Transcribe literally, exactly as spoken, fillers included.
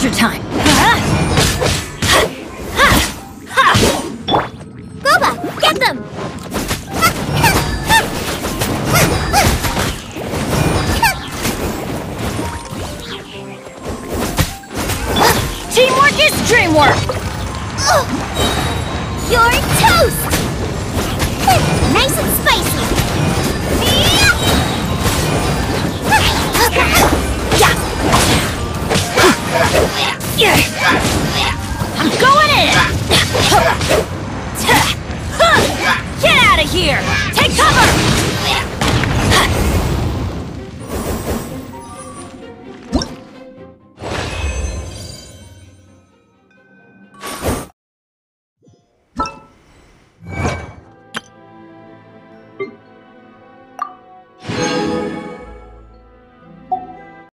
soldier time! Boba, get them! Teamwork is dreamwork! You're toast! Nice and spicy! I'm going in! Get out of here! Take cover!